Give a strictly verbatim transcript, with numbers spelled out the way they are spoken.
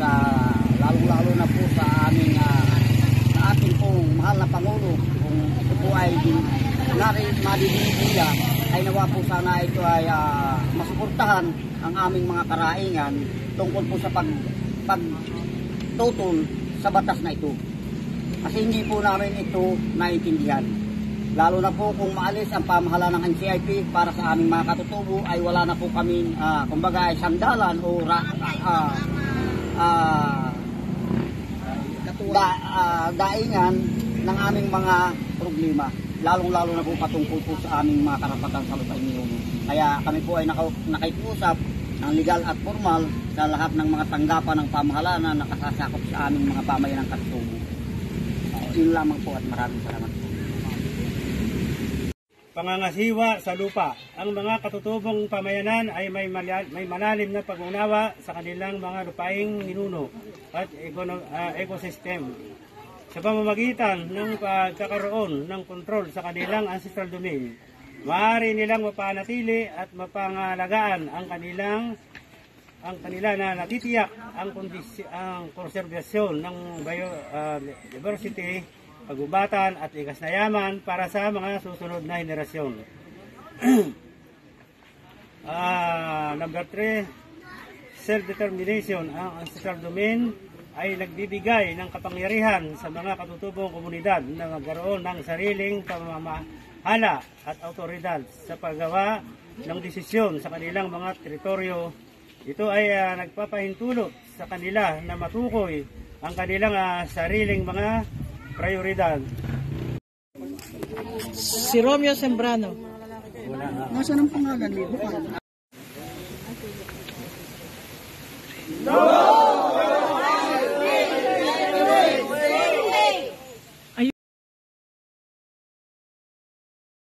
sa lalong-lalo na po sa aming uh, sa ating pong mahal na Pangulo, kung ito po ay narin madidibila, ay nawa po sana ito ay uh, masuportahan ang aming mga karaingan tungkol po sa pag, pagtutol sa batas na ito. Kasi hindi po namin ito naiintindihan. Lalo na po kung maalis ang pamahalaan ng N C I P para sa aming mga katutubo, ay wala na po kami, uh, kumbaga ay sandalan o ra, uh, uh, da, uh, daingan ng aming mga problema. Lalong-lalo na po patungkol po sa aming mga karapatan sa lupain niyo. Kaya kami po ay nakikiusap ng legal at formal sa lahat ng mga tanggapan ng pamahalaan na nakasasakop sa aming mga pamayan ng katutubo. Uh, yun lamang po at maraming salamat po. Pangangasiwa sa lupa. Ang mga katutubong pamayanan ay may, may malalim na pag-unawa sa kanilang mga lupaing ninuno at uh, ecosystem. Sa pamamagitan ng pagkakaroon ng kontrol sa kanilang ancestral domain, maaari nilang mapanatili at mapangalagaan ang kanilang ang kanila na natitiyak ang, kondisy, ang konserbasyon ng biodiversity, pagubatan at likas na yaman para sa mga susunod na henerasyon. uh, number three, self-determination. Ang ancestral domain ay nagbibigay ng kapangyarihan sa mga katutubong komunidad na magkaroon ng sariling pamamahala at autoridad sa paggawa ng desisyon sa kanilang mga teritoryo. Ito ay uh, nagpapahintulot sa kanila na matukoy ang kanilang uh, sariling mga prioridad. Si Romeo Sembrano. Nasaan ang pangalan mo? No!